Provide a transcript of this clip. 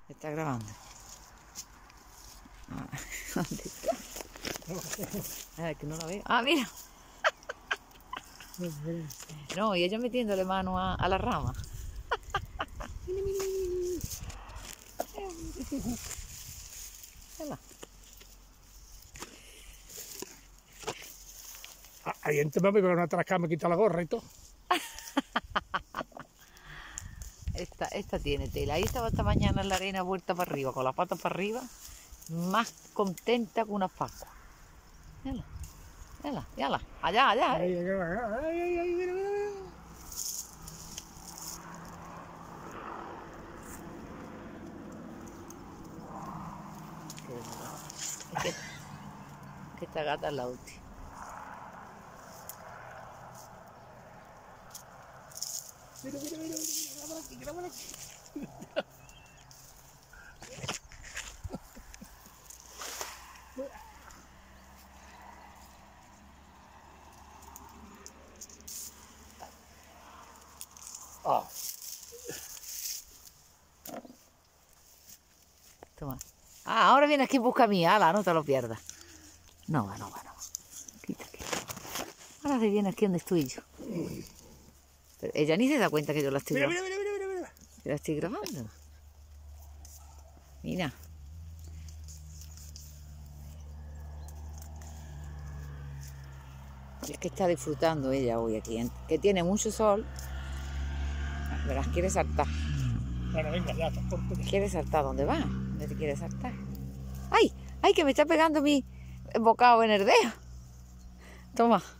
Está grabando. ¿Dónde está? A ver, que no la veo. Ah, mira. No, y ella metiéndole mano a la rama. Ahí en mami con una trasca me quita la gorra y todo. Esta tiene tela. Ahí estaba esta mañana en la arena vuelta para arriba, con la pata para arriba, más contenta que una pascua. Mírala, mírala, mírala. Allá, allá. Ay, mira, mira. Que esta gata es la última. Mira, mira, mira, mira, grábala aquí. Ah. Toma. Ah, ahora viene aquí y busca mi ala, no te lo pierdas. No va, no va, no va. Quita, quita. Ahora se viene aquí donde estoy yo. Pero ella ni se da cuenta que yo la estoy grabando. Mira, mira, mira, mira, mira. Que la estoy grabando. Mira. Es que está disfrutando ella hoy aquí, que tiene mucho sol. Verás, quiere saltar. Bueno, venga, ya, transporte. ¿Quiere saltar? ¿Dónde va? ¿Dónde te quiere saltar? ¡Ay! ¡Ay, que me está pegando mi bocado en el dedo! Toma.